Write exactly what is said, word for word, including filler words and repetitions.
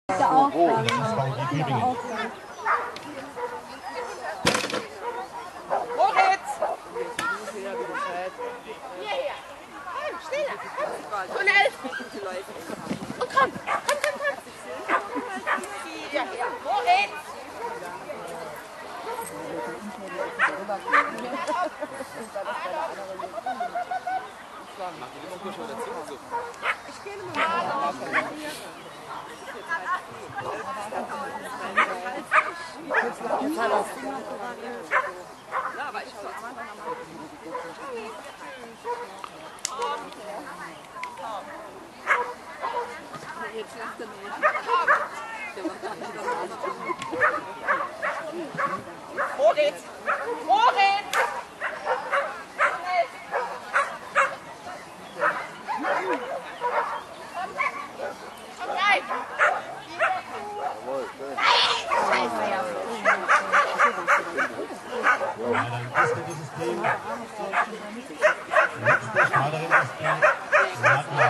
Der Aufgang. Der Aufgang. Moritz! Hierher! Komm, schneller! Komm! Tunnel! Und komm! Komm, komm, komm! Hierher! Moritz! Mach die Limonkusch schon dazu. Ich gehe mal. Ja, aber ich habe jetzt lacht er nicht. Der macht gar nicht das. Moritz! Moritz! Komm rein! Ja, dann ist ja dieses Thema. Letzte Schmaderin ist er.